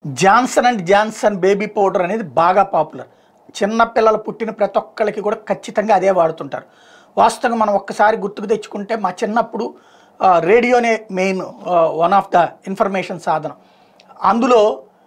Johnson and Johnson baby powder అనేది బాగా popular. చిన్న పిల్లలు పుట్టిన ప్రతి ఒక్కళ్ళకి కూడా ఖచ్చితంగా అదే వాడుతుంటారు. వాస్తవంగా మనం ఒక్కసారి గుర్తుకు తెచ్చుకుంటే మా చిన్నప్పుడు రేడియోనే main one of the information సాధనం. అందులో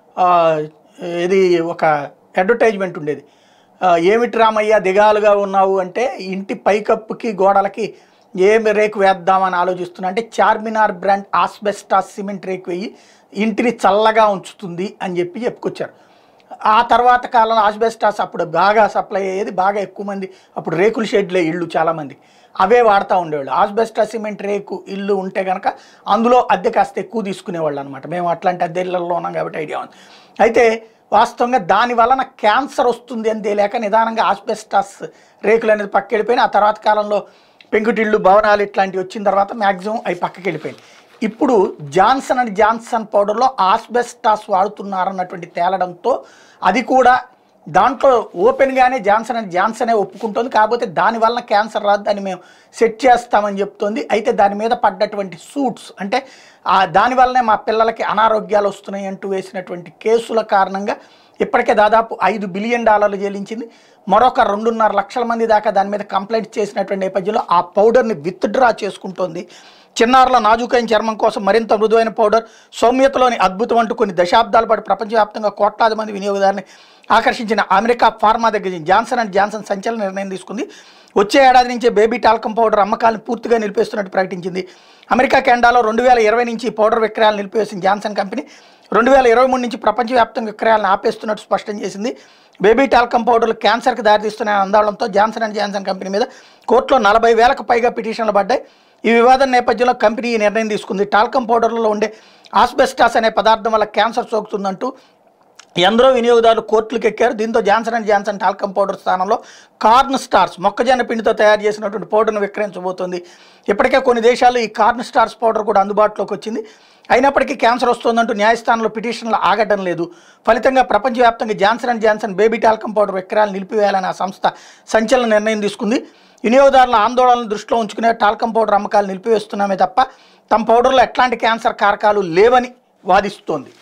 ఇది ఒక అడ్వర్టైజ్మెంట్ ఉండేది. ఏమిటి రామయ్య దిగాలుగా ఉన్నావు అంటే ఇంటి పైకప్పుకి గోడలకి ఏమి రేకు వేద్దామని ఆలోచిస్తున్నా అంటే చార్మినార్ బ్రాండ్ ఆస్బెస్టాస్ సిమెంట్ రేకు వేయి ఇంటిని చల్లగా ఉంచుతుంది అని చెప్పుకొచ్చారు. ఆ తర్వాత కాలంలో ఆస్బెస్టాస్ అప్పుడు బాగా సప్లై అయ్యేది, బాగా ఎక్కువ మంది అప్పుడు రేకుల షెడ్లే ఇళ్ళు చాలామంది అవే వాడుతూ ఉండేవాళ్ళు. ఆస్బెస్టాస్ సిమెంట్ రేకు ఇల్లు ఉంటే కనుక అందులో అద్దె కాస్త ఎక్కువ తీసుకునేవాళ్ళు అనమాట. మేము అట్లాంటి అద్దె ఇళ్ళల్లో ఉన్నాం కాబట్టి ఐడియా ఉంది. అయితే వాస్తవంగా దాని వలన క్యాన్సర్ వస్తుంది అని తెలియక నిదానంగా ఆస్బెస్టాస్ రేకులు అనేది పక్కకి వెళ్ళిపోయినాయి. ఆ తర్వాత కాలంలో పెంకుటిళ్ళు భవనాలు ఇట్లాంటివి వచ్చిన తర్వాత మ్యాక్సిమం అవి పక్కకి వెళ్ళిపోయింది. ఇప్పుడు జాన్సన్ అండ్ జాన్సన్ పౌడర్లో ఆస్బెస్టాస్ వాడుతున్నారన్నటువంటి తేలడంతో అది కూడా దాంట్లో ఓపెన్గానే జాన్సన్ అండ్ జాన్సనే ఒప్పుకుంటుంది. కాకపోతే దానివల్ల క్యాన్సర్ రాదు, దాన్ని మేము సెట్ చేస్తామని చెప్తోంది. అయితే దాని మీద పడ్డటువంటి సూట్స్ అంటే దానివల్లనే మా పిల్లలకి అనారోగ్యాలు వస్తున్నాయి అంటూ వేసినటువంటి కేసుల కారణంగా ఇప్పటికే దాదాపు $5 బిలియన్ చెల్లించింది. మరొక 2.5 లక్షల మంది దాకా దాని మీద కంప్లైంట్ చేసినటువంటి నేపథ్యంలో ఆ పౌడర్ని విత్డ్రా చేసుకుంటోంది. చిన్నారుల నాజుకైన చర్మం కోసం మరింత మృదువైన పౌడర్, సౌమ్యతలోని అద్భుతం అంటూ కొన్ని దశాబ్దాల పాటు ప్రపంచవ్యాప్తంగా కోట్లాది మంది వినియోగదారుని ఆకర్షించిన అమెరికా ఫార్మా దగ్గర జాన్సన్ అండ్ జాన్సన్ సంచలన నిర్ణయం తీసుకుంది. వచ్చే ఏడాది నుంచే బేబీ టాల్కమ్ పౌడర్ అమ్మకాలను పూర్తిగా నిలిపేస్తున్నట్టు ప్రకటించింది. అమెరికా కెనడాలో 2020 నుంచి పౌడర్ విక్రయాలు నిలిపివేసిన జాన్సన్ కంపెనీ 2023 నుంచి ప్రపంచవ్యాప్తంగా విక్రయాలను ఆపేస్తున్నట్టు స్పష్టం చేసింది. బేబీ టాల్కమ్ పౌడర్లు క్యాన్సర్కి దారితీస్తున్న ఆందోళనతో జాన్సన్ అండ్ జాన్సన్ కంపెనీ మీద కోర్టులో 40,000కు పైగా పిటిషన్లు పడ్డాయి. ఈ వివాదం నేపథ్యంలో కంపెనీ ఈ నిర్ణయం తీసుకుంది. టాల్కమ్ పౌడర్లలో ఉండే ఆస్బెస్టాస్ అనే పదార్థం వల్ల క్యాన్సర్ సోకుతుందంటూ ఎందరో వినియోగదారులు కోర్టులకు ఎక్కారు. దీంతో Johnson and Johnson talcum powder స్థానంలో కార్న్ స్టార్స్ మొక్కజొన్న పిండితో తయారు చేసినటువంటి పౌడర్ను విక్రయించబోతోంది. ఇప్పటికే కొన్ని దేశాల్లో ఈ కార్న్ స్టార్స్ పౌడర్ కూడా అందుబాటులోకి వచ్చింది. అయినప్పటికీ క్యాన్సర్ వస్తుందంటూ న్యాయస్థానంలో పిటిషన్లు ఆగడం లేదు. ఫలితంగా ప్రపంచవ్యాప్తంగా Johnson and Johnson baby talcum powder విక్రయాలు నిలిపివేయాలని ఆ సంస్థ సంచలన నిర్ణయం తీసుకుంది. వినియోగదారుల ఆందోళనను దృష్టిలో ఉంచుకునే టాల్కమ్ పౌడర్ అమ్మకాలు నిలిపివేస్తున్నామే తప్ప తమ పౌడర్లో ఎట్లాంటి క్యాన్సర్ కారకాలు లేవని వాదిస్తోంది.